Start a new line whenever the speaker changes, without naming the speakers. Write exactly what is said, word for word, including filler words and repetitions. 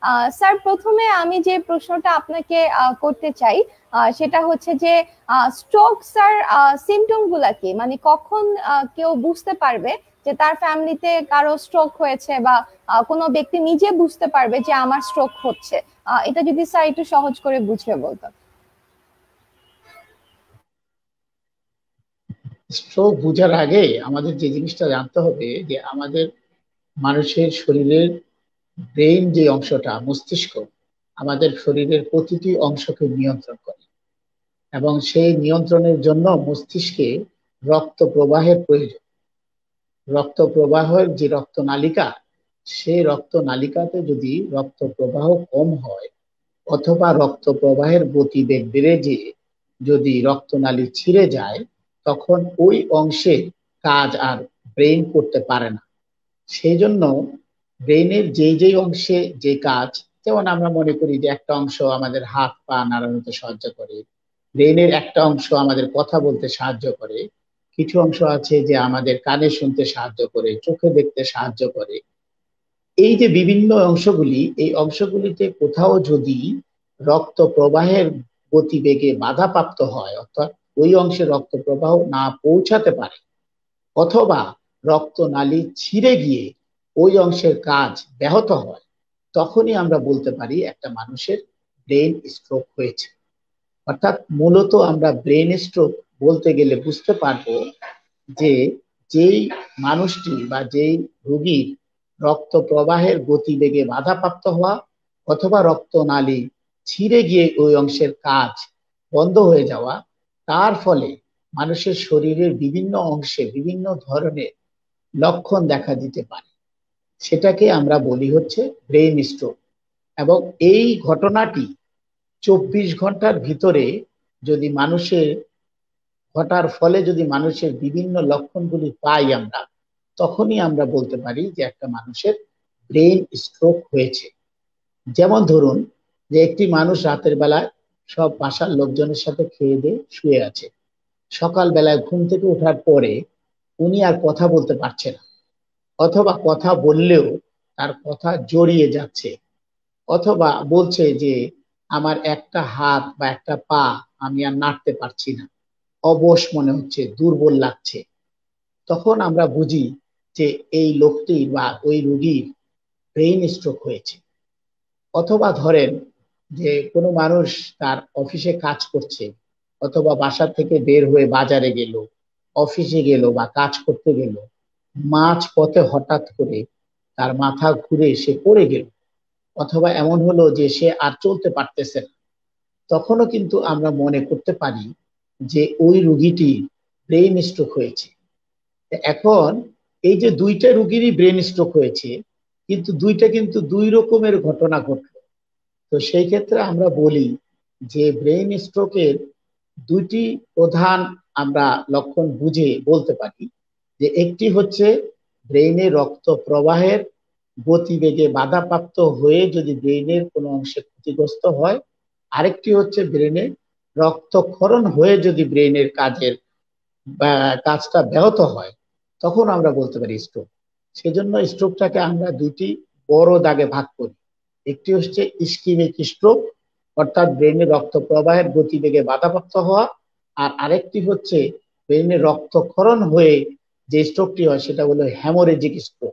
আহ, sir, প্রথমে আমি যে প্রশ্নটা আপনাকে আহ, করতে চাই আহ, সেটা হচ্ছে যে স্ট্রোক স্যার সিমটম গুলা কি, মানে কখন আহ, কেউ বুঝতে পারবে যে তার ফ্যামিলিতে কারো স্ট্রোক হয়েছে, বা আহ, কোনো ব্যক্তি নিজে বুঝতে পারবে যে আমার স্ট্রোক হচ্ছে। আহ, এটা যদি স্যার একটু সহজ করে বুঝিয়ে বলতেন।
স্ট্রোক বোঝার আগে আমাদের যে জিনিসটা জানতে হবে যে আমাদের মানুষের শরীরের ব্রেইন যে অংশটা, মস্তিষ্ক আমাদের শরীরের প্রতিটি অংশকে নিয়ন্ত্রণ করে, এবং সেই নিয়ন্ত্রণের জন্য মস্তিষ্কে রক্ত প্রবাহের প্রয়োজন। রক্ত প্রবাহের যে রক্তনালিকা, সেই রক্তনালিকাতে যদি রক্ত প্রবাহ কম হয় অথবা রক্ত প্রবাহের গতিবেগ বেড়ে যেয়ে যদি রক্তনালী ছিঁড়ে যায়, তখন ওই অংশে কাজ আর ব্রেইন করতে পারে না। সেই জন্য ব্রেইনের যেই যেই অংশে যে কাজ, যেমন আমরা মনে করি যে একটা অংশ আমাদের হাত পা নাড়ানোতে সাহায্য করে, ব্রেইনের একটা অংশ আমাদের কথা বলতে সাহায্য করে, কিছু অংশ আছে যে আমাদের কানে শুনতে সাহায্য করে, চোখে দেখতে সাহায্য করে। এই যে বিভিন্ন অংশগুলি, এই অংশগুলিতে কোথাও যদি রক্ত প্রবাহের গতিবেগে বাধাপ্রাপ্ত হয়, অর্থাৎ ওই অংশে রক্ত প্রবাহ না পৌঁছাতে পারে, অথবা রক্তনালী ছিঁড়ে গিয়ে ওই অংশের কাজ ব্যাহত হয়, তখনই আমরা বলতে পারি একটা মানুষের ব্রেন স্ট্রোক হয়েছে। অর্থাৎ মূলত আমরা ব্রেন স্ট্রোক বলতে গেলে বুঝতে পারবো যে যেই মানুষটি বা যেই রোগীর রক্ত প্রবাহের গতিবেগে বাধাপ্রাপ্ত হওয়া অথবা রক্তনালী ছিঁড়ে গিয়ে ওই অংশের কাজ বন্ধ হয়ে যাওয়া, তার ফলে মানুষের শরীরের বিভিন্ন অংশে বিভিন্ন ধরনের লক্ষণ দেখা দিতে পারে, সেটাকে আমরা বলি হচ্ছে ব্রেন স্ট্রোক। এবং এই ঘটনাটি চব্বিশ ঘন্টার ভিতরে যদি মানুষের ঘটার ফলে যদি মানুষের বিভিন্ন লক্ষণগুলি পাই আমরা, তখনই আমরা বলতে পারি যে একটা মানুষের ব্রেন স্ট্রোক হয়েছে। যেমন ধরুন যে একটি মানুষ রাতের বেলায় সব বাসার লোকজনের সাথে খেয়ে দিয়ে শুয়ে আছে, সকাল বেলায় ঘুম থেকে ওঠার পরে উনি আর কথা বলতে পারছে না, অথবা কথা বললেও তার কথা জড়িয়ে যাচ্ছে, অথবা বলছে যে আমার একটা হাত বা একটা পা আমি আর নাড়তে পারছি না, অবশ মনে হচ্ছে, দুর্বল লাগছে। তখন আমরা বুঝি যে এই লোকটি বা ওই রোগীর ব্রেইন স্ট্রোক হয়েছে। অথবা ধরেন যে কোনো মানুষ তার অফিসে কাজ করছে, অথবা বাসা থেকে বের হয়ে বাজারে গেল, অফিসে গেল বা কাজ করতে গেল, মাঝ পথে হঠাৎ করে তার মাথা ঘুরে সে পড়ে গেল, অথবা এমন হলো যে সে আর চলতে পারতেছে না, তখনও কিন্তু আমরা মনে করতে পারি যে ওই রোগীটি ব্রেইন স্ট্রোক হয়েছে। এখন এই যে দুইটা রোগীরই ব্রেন স্ট্রোক হয়েছে, কিন্তু দুইটা কিন্তু দুই রকমের ঘটনা ঘটলো। তো সেই ক্ষেত্রে আমরা বলি যে ব্রেন স্ট্রোকের দুইটি প্রধান আমরা লক্ষণ বুঝে বলতে পারি, যে একটি হচ্ছে ব্রেইনে রক্ত প্রবাহের গতিবেগে বাধাপ্রাপ্ত হয়ে যদি ব্রেইনের কোনো অংশে ক্ষতিগ্রস্ত হয়, আরেকটি হচ্ছে ব্রেনে রক্তক্ষরণ হয়ে যদি ব্রেইনের কাজের বা কাজটা ব্যাহত হয়, তখন আমরা বলতে পারি স্ট্রোক। সেজন্য স্ট্রোকটাকে আমরা দুইটি বড় দাগে ভাগ করি। একটি হচ্ছে ইস্কিমিক স্ট্রোক, অর্থাৎ ব্রেনে রক্ত প্রবাহের গতিবেগে বাধাপ্রাপ্ত হওয়া, আর আরেকটি হচ্ছে ব্রেনে রক্তক্ষরণ হয়ে যে স্ট্রোকটি হয় সেটা হলো হ্যামোরেজিক স্ট্রোক।